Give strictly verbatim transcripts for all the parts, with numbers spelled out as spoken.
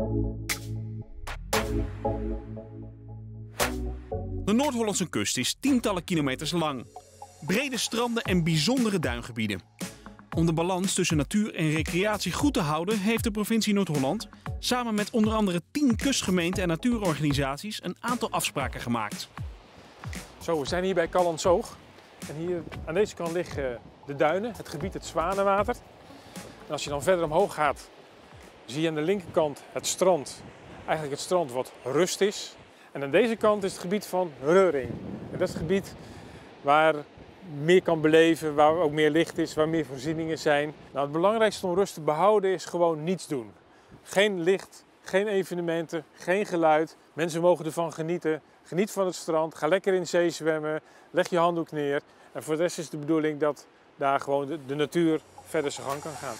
De Noord-Hollandse kust is tientallen kilometers lang. Brede stranden en bijzondere duingebieden. Om de balans tussen natuur en recreatie goed te houden heeft de provincie Noord-Holland samen met onder andere tien kustgemeenten en natuurorganisaties een aantal afspraken gemaakt. Zo, we zijn hier bij Callantsoog. En hier aan deze kant liggen de duinen, het gebied het Zwanenwater. En als je dan verder omhoog gaat, zie je aan de linkerkant het strand. Eigenlijk het strand wat rust is. En aan deze kant is het gebied van Reuring. En dat is het gebied waar meer kan beleven, waar ook meer licht is, waar meer voorzieningen zijn. Nou, het belangrijkste om rust te behouden is gewoon niets doen. Geen licht, geen evenementen, geen geluid. Mensen mogen ervan genieten. Geniet van het strand, ga lekker in zee zwemmen, leg je handdoek neer. En voor de rest is de bedoeling dat daar gewoon de, de natuur verder zijn gang kan gaan.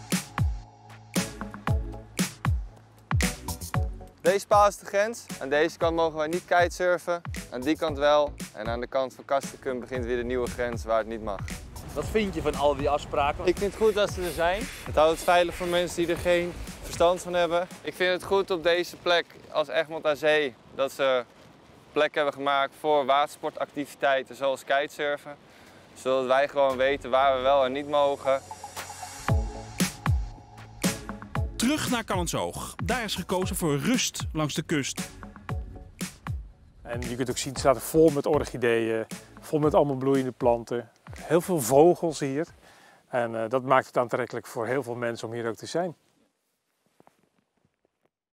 Deze paal is de grens. Aan deze kant mogen wij niet kitesurfen, aan die kant wel. En aan de kant van Castricum begint weer de nieuwe grens waar het niet mag. Wat vind je van al die afspraken? Ik vind het goed dat ze er zijn. Het houdt het veilig voor mensen die er geen verstand van hebben. Ik vind het goed op deze plek als Egmond aan Zee dat ze plek hebben gemaakt voor watersportactiviteiten zoals kitesurfen. Zodat wij gewoon weten waar we wel en niet mogen. Terug naar Callantsoog. Daar is gekozen voor rust langs de kust. En je kunt ook zien, het staat er vol met orchideeën, vol met allemaal bloeiende planten. Heel veel vogels hier. En uh, dat maakt het aantrekkelijk voor heel veel mensen om hier ook te zijn.